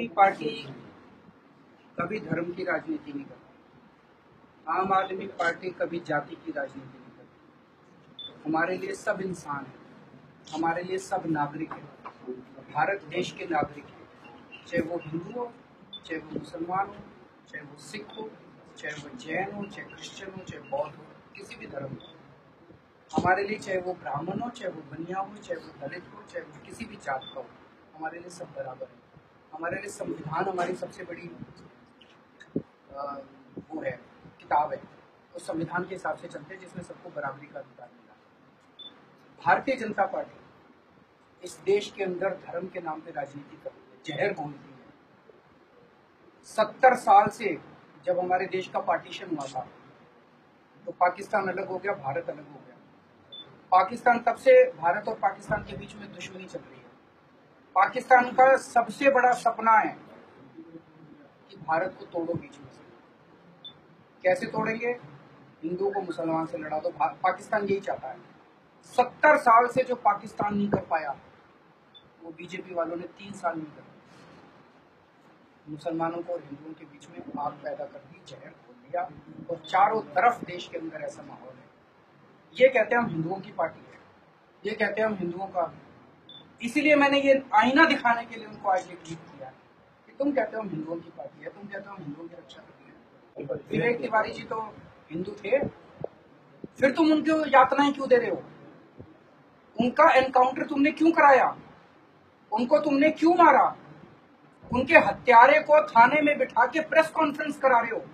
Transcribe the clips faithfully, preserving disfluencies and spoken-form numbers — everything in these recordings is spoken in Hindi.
पार्टी कभी धर्म की राजनीति नहीं करती। आम आदमी पार्टी कभी जाति की राजनीति नहीं करती। हमारे लिए सब इंसान है, हमारे लिए सब नागरिक है, भारत देश के नागरिक है। चाहे वो हिंदू हो, चाहे वो मुसलमान हो, चाहे वो सिख हो, चाहे वो जैन हो, चाहे क्रिश्चियन हो, चाहे बौद्ध हो, किसी भी धर्म हो। हमारे लिए चाहे वो ब्राह्मण हो, चाहे वो बनिया हो, चाहे वो दलित हो, चाहे वो किसी भी जात का हो, हमारे लिए सब बराबर है। हमारे लिए संविधान हमारी सबसे बड़ी आ, वो है, किताब है। उस संविधान के हिसाब से चलते हैं जिसमें सबको बराबरी का अधिकार मिला। भारतीय जनता पार्टी इस देश के अंदर धर्म के नाम पे राजनीति करती है, जहर घोलती है। सत्तर साल से जब हमारे देश का पार्टीशन हुआ था तो पाकिस्तान अलग हो गया, भारत अलग हो गया। पाकिस्तान तब से भारत और पाकिस्तान के बीच में दुश्मनी चल रही है। पाकिस्तान का सबसे बड़ा सपना है कि भारत को तोड़ो बीच में से। कैसे तोड़ेंगे? हिंदुओं को मुसलमान से लड़ा दो। पाकिस्तान यही चाहता है। सत्तर साल से जो पाकिस्तान नहीं कर पाया वो बीजेपी वालों ने तीन साल नहीं कर पाया। मुसलमानों को और हिंदुओं के बीच में आग पैदा कर दी, जहर खोल दिया और चारों तरफ देश के अंदर ऐसा माहौल है। ये कहते हैं हम हिंदुओं की पार्टी है, ये कहते हैं हम हिंदुओं का। इसीलिए मैंने ये आईना दिखाने के लिए उनको आज ये ट्वीट किया कि तुम कहते हो हम हिंदुओं की पार्टी है, तुम कहते हो हम हिंदुओं की रक्षा करते हैं। विवेक तिवारी जी तो हिंदू थे, फिर तुम उनको यातनाएं क्यों दे रहे हो? उनका एनकाउंटर तुमने क्यों कराया? उनको तुमने क्यों मारा? उनके हत्यारे को थाने में बिठा के प्रेस कॉन्फ्रेंस करा रहे हो।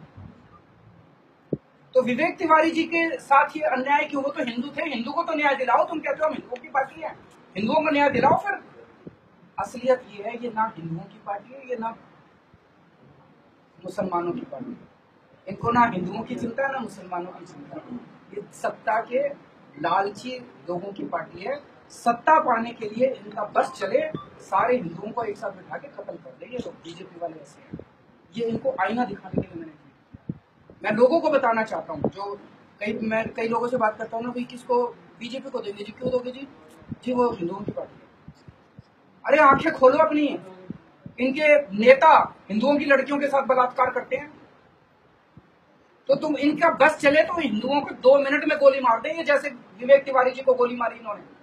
तो विवेक तिवारी जी के साथ ये अन्याय क्यों? वो तो हिंदू थे, हिंदू को तो न्याय दिलाओ। तुम कहते हो हम हिंदुओं की पार्टी है, हिंदुओं को न्याय दिलाओ। फिर असलियत ये है, ये ना हिंदुओं की पार्टी है, ये ना मुसलमानों की पार्टी है। इनको ना हिंदुओं की चिंता है, ना मुसलमानों की चिंता है। ये सत्ता के लालची लोगों की पार्टी है। सत्ता पाने के लिए इनका बस चले, सारे हिंदुओं को एक साथ बिठा के खत्म कर दे। ये लोग बीजेपी वाले ऐसे हैं। ये इनको आईना दिखाने के लिए मैंने मैं लोगों को बताना चाहता हूँ। जो कई मैं कई लोगों से बात करता हूँ ना, भाई किसको बीजेपी को देंगे जी? क्यों दोगे जी? जी वो हिंदुओं की पार्टी है। अरे आंखें खोलो अपनी। इनके नेता हिंदुओं की लड़कियों के साथ बलात्कार करते हैं, तो तुम इनका बस चले तो हिंदुओं को दो मिनट में गोली मार देंगे, जैसे विवेक तिवारी जी को गोली मारी इन्होंने।